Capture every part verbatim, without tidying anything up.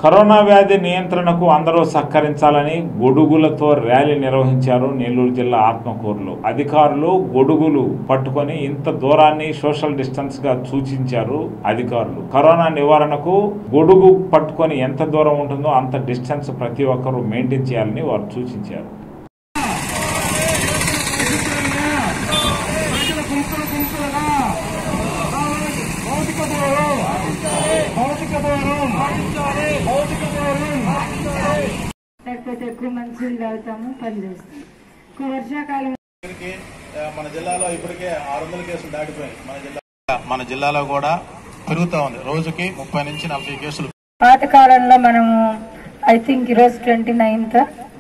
Corona వ్యాధి నియంత్రణకు అందరూ సహకరించాలని గొడుగులతో ర్యాలీ నిర్వహించారు నెల్లూరు జిల్లా ఆత్మకూరులో. అధికారులు గొడుగులు పట్టుకొని ఇంత దూరాన్ని సోషల్ డిస్టెన్స్ గా సూచించారు అధికారులు. కరోనా నివారణకు గొడుగు పట్టుకొని ఎంత దూరం ఉంటుందో అంత డిస్టెన్స్ ప్రతి ఒక్కరూ మెయింటైన్ చేయాలని వారు సూచించారు. లేకపోతే ఎక్కువ మంచినీళ్ళు తాగుతాము, పని చేస్తాము. వర్షాకాలం మన జిల్లాలో ఇప్పటికే ఆరు వందల కేసులు దాటిపోయాయి. మన జిల్లా మన జిల్లాలో కూడా పెరుగుతా ఉంది. రోజుకి ముప్పై నుంచి నలభై కేసులు. పాతకాలంలో మనము ఐ థింక్ ఈరోజు ట్వంటీ నైన్త్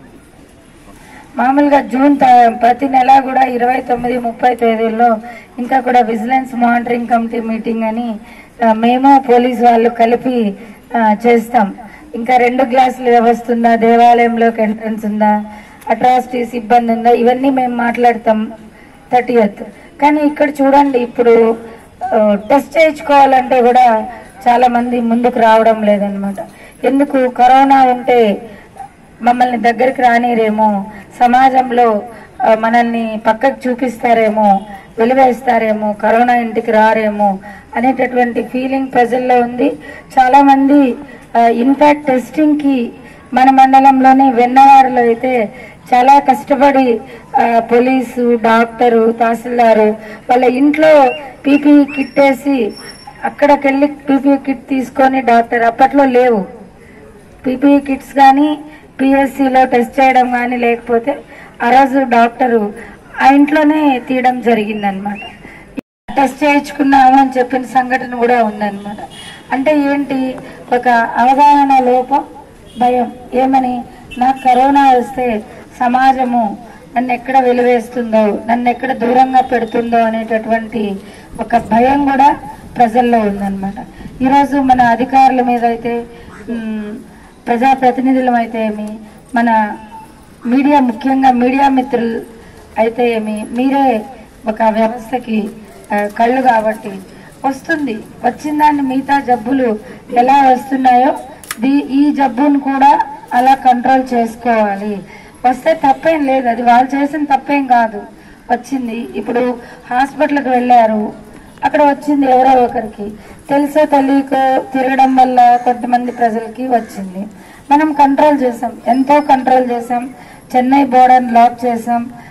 మామూలుగా జూన్ ప్రతి నెల కూడా ఇరవై తొమ్మిది ముప్పై తేదీల్లో ఇంకా కూడా విజిలెన్స్ మానిటరింగ్ కమిటీ మీటింగ్ అని మేము పోలీసు వాళ్ళు కలిపి చేస్తాం. ఇంకా రెండు గ్లాసులు వ్యవస్థ ఉందా, దేవాలయంలోకి ఎంట్రన్స్ ఉందా, అట్రాసిటీస్ ఇబ్బంది ఉందా, ఇవన్నీ మేము మాట్లాడతాం థర్టీయత్. కానీ ఇక్కడ చూడండి, ఇప్పుడు టెస్ట్ చేయించుకోవాలంటే కూడా చాలా మంది ముందుకు రావడం లేదనమాట. ఎందుకు? కరోనా ఉంటే మమ్మల్ని దగ్గరికి రానిరేమో, సమాజంలో మనల్ని పక్కకు చూపిస్తారేమో, వెలివేస్తారేమో, కరోనా ఇంటికి రారేమో అనేటటువంటి ఫీలింగ్ ప్రజల్లో ఉంది. చాలా మంది ఇన్ఫాక్ట్ టెస్టింగ్ కి మన మండలంలోనే వెన్నవాడలో అయితే చాలా కష్టపడి పోలీసు, డాక్టరు, తహసీల్దారు వాళ్ళ ఇంట్లో పీపీఈ కిట్ వేసి అక్కడికెళ్ళి పీపీఈ కిట్ తీసుకొని డాక్టర్, అప్పట్లో లేవు పీపీఈ కిట్స్ కానీ పిఎస్సిలో టెస్ట్ చేయడం కానీ, లేకపోతే ఆ రోజు డాక్టరు ఆ ఇంట్లోనే తీయడం జరిగిందనమాట. టెస్ట్ చేయించుకున్నాము అని చెప్పిన సంఘటన కూడా ఉందన్నమాట. అంటే ఏంటి? ఒక అవగాహన లోపం, భయం. ఏమని? నాకు కరోనా వస్తే సమాజము నన్ను ఎక్కడ వెలివేస్తుందో, నన్ను ఎక్కడ దూరంగా పెడుతుందో అనేటటువంటి ఒక భయం కూడా ప్రజల్లో ఉందన్నమాట. ఈరోజు మన అధికారుల మీద అయితే, ప్రజాప్రతినిధులం అయితే ఏమి, మన మీడియా, ముఖ్యంగా మీడియా మిత్రులు అయితే ఏమి, మీరే ఒక వ్యవస్థకి కళ్ళు కాబట్టి వస్తుంది. వచ్చిన దాన్ని మిగతా జబ్బులు ఎలా వస్తున్నాయో ఈ జబ్బును కూడా అలా కంట్రోల్ చేసుకోవాలి. వస్తే తప్పేం లేదు, అది వాళ్ళు చేసిన తప్పేం కాదు. వచ్చింది, ఇప్పుడు హాస్పిటల్కి వెళ్ళారు, అక్కడ వచ్చింది ఎవరో ఒకరికి, తెలుసో తెలియకో తిరగడం వల్ల కొంతమంది ప్రజలకి వచ్చింది. మనం కంట్రోల్ చేసాం, ఎంతో కంట్రోల్ చేసాం. చెన్నై బోర్డర్ని లాక్ చేసాం.